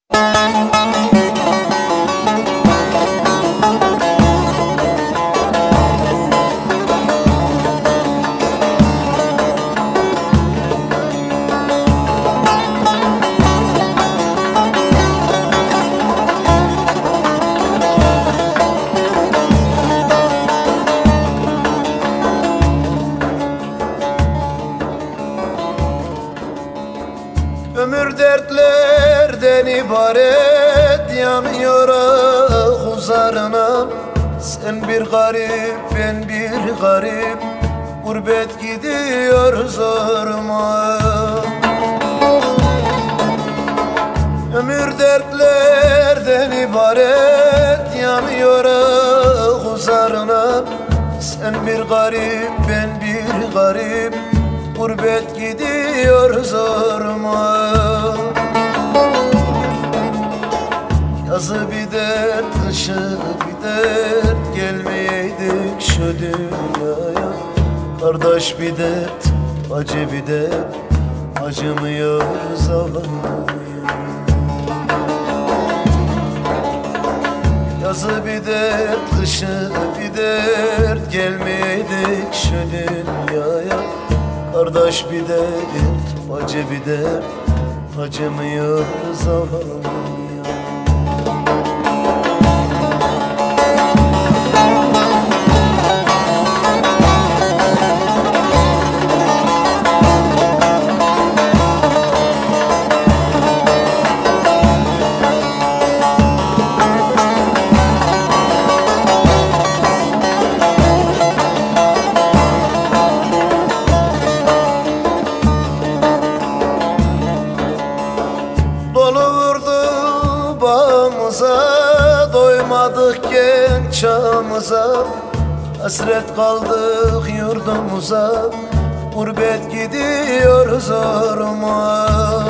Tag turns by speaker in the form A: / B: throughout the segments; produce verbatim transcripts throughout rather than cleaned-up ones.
A: Ömür dertlerden ibaret, yanıyor ah uzarına. Sen bir garip, ben bir garip, gurbet gidiyor zoruma. Ömür dertlerden ibaret, yanıyor ah uzarına. Sen bir garip, ben bir garip, gurbet gidiyor zoruma. Yazı bir dert, kışı bir dert, gelmeyeydik şu dünyaya. Kardeş bir dert, acı bir dert, acımıyor zavallıyım. Yazı bir dert, kışı bir dert, gelmeyeydik şu dünyaya. Kardeş bir dert, acı bir dert, acımıyor zavallıyım. Doymadık genç çağımıza, hasret kaldık yurdumuza, gurbet gidiyor zoruma.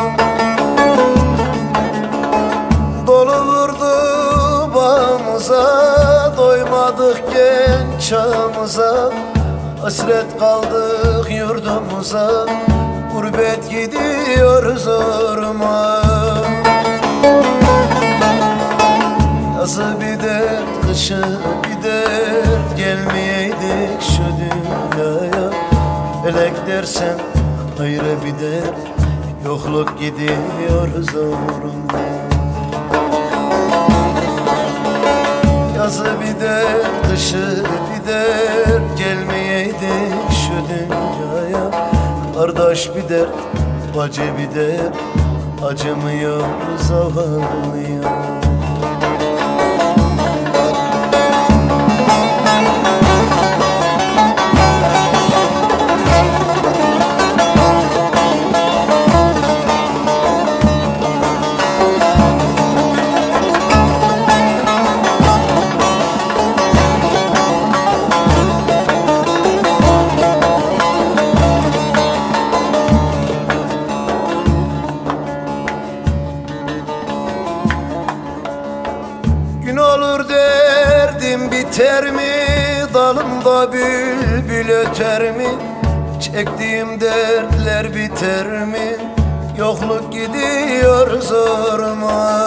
A: Dolu vurdu bağımıza, doymadık genç çağımıza, hasret kaldık yurdumuza, gurbet gidiyor zoruma. Yazı bir dert, kışı bir dert, gelmeyeydik şu dünyaya. Felek dersen ayrı bir dert, yokluk gidiyor zoruma. Yazı bir dert, kışı bir dert, gelmeyeydik şu dünyaya. Kardeş bir dert, bacı bir dert, acımıyor zavallıyım. Gün olur derdim biter mi, dalımda bülbül öter mi? Çektiğim dertler biter mi, yokluk gidiyor zoruma.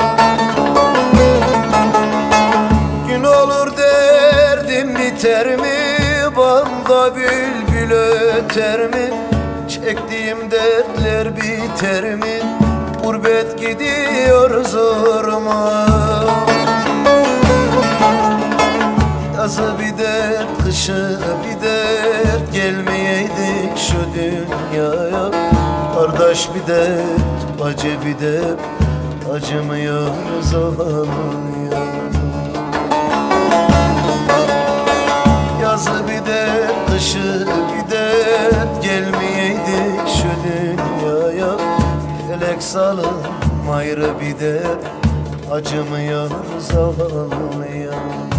A: Gün olur derdim biter mi, bağımda bülbül öter mi? Çektiğim dertler biter mi, gurbet gidiyor zoruma. Yazı bir dert, kışı bir dert, gelmeyeydik şu dünyaya. Kardeş bir dert, bacı bir dert, acımıyor zavallıyım. Yazı bir dert, kışı bir dert, gelmeyeydik şu dünyaya. Felek salım ayrı bir dert, acımıyor zavallıyım.